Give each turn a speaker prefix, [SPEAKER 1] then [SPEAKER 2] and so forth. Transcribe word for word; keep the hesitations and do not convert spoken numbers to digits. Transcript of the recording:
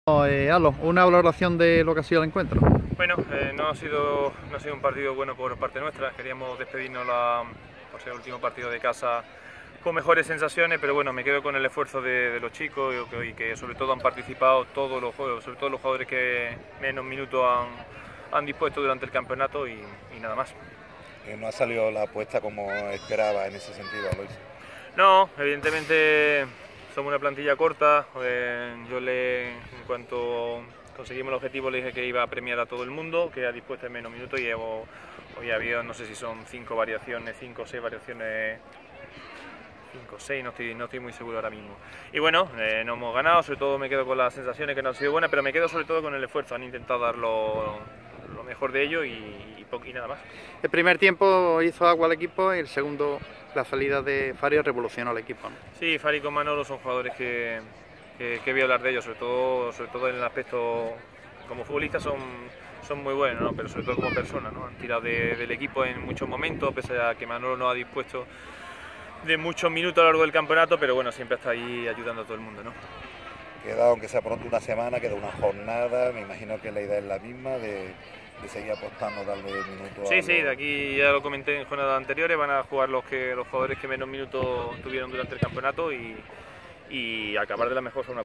[SPEAKER 1] Eh, Alo, una valoración de lo que ha sido el encuentro.
[SPEAKER 2] Bueno, eh, no, ha sido, no ha sido un partido bueno por parte nuestra. Queríamos despedirnos la, por ser el último partido de casa con mejores sensaciones, pero bueno, me quedo con el esfuerzo de, de los chicos y que, y que sobre todo han participado todos los juegos, sobre todo los jugadores que menos minutos han, han dispuesto durante el campeonato y, y nada más.
[SPEAKER 3] Que no ha salido la apuesta como esperaba en ese sentido, Luis.
[SPEAKER 2] No, evidentemente somos una plantilla corta. Eh, yo le, en cuanto conseguimos el objetivo, le dije que iba a premiar a todo el mundo, que ha dispuesto en menos minutos, y hemos, hoy ha habido, no sé si son cinco variaciones, cinco o seis variaciones, cinco o seis, no estoy, no estoy muy seguro ahora mismo. Y bueno, eh, no hemos ganado, sobre todo me quedo con las sensaciones que no han sido buenas, pero me quedo sobre todo con el esfuerzo. Han intentado dar lo, lo mejor de ello y, y, y nada más.
[SPEAKER 1] El primer tiempo hizo agua al equipo y el segundo, la salida de Fari revolucionó al equipo, ¿no?
[SPEAKER 2] Sí, Fari con Manolo son jugadores que, que, que voy a hablar de ellos, sobre todo, sobre todo en el aspecto como futbolistas son, son muy buenos, ¿no? Pero sobre todo como personas, ¿no? Han tirado de, del equipo en muchos momentos, pese a que Manolo no ha dispuesto de muchos minutos a lo largo del campeonato, pero bueno, siempre está ahí ayudando a todo el mundo, ¿no?
[SPEAKER 3] Queda, aunque sea pronto una semana, queda una jornada, me imagino que la idea es la misma, de, de seguir apostando, darle minutos.
[SPEAKER 2] Sí,
[SPEAKER 3] a
[SPEAKER 2] sí,
[SPEAKER 3] los...
[SPEAKER 2] de aquí ya lo comenté en jornadas anteriores, van a jugar los, que, los jugadores que menos minutos tuvieron durante el campeonato y, y acabar de la mejor forma.